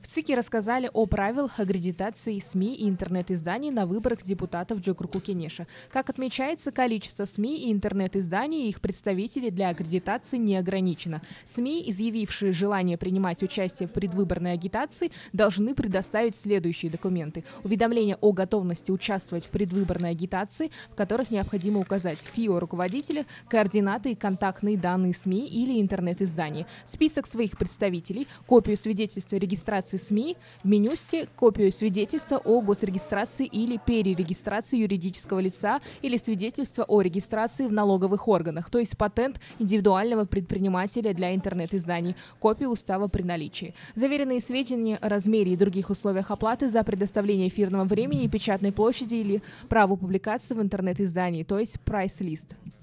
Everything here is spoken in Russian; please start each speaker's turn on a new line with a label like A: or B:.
A: ЦИКе рассказали о правилах аккредитации СМИ и интернет-изданий на выборах депутатов Джокруку Кенеша. Как отмечается, количество СМИ и интернет-изданий и их представителей для аккредитации не ограничено. СМИ, изъявившие желание принимать участие в предвыборной агитации, должны предоставить следующие документы. Уведомление о готовности участвовать в предвыборной агитации, в которых необходимо указать ФИО руководителя, координаты и контактные данные СМИ или интернет-издания, список своих представителей, копию свидетельства о регистрации СМИ, в менюсте копию свидетельства о госрегистрации или перерегистрации юридического лица или свидетельства о регистрации в налоговых органах, то есть патент индивидуального предпринимателя для интернет-изданий, копию устава при наличии. Заверенные сведения о размере и других условиях оплаты за предоставление эфирного времени и печатной площади или право публикации в интернет-издании, то есть прайс-лист.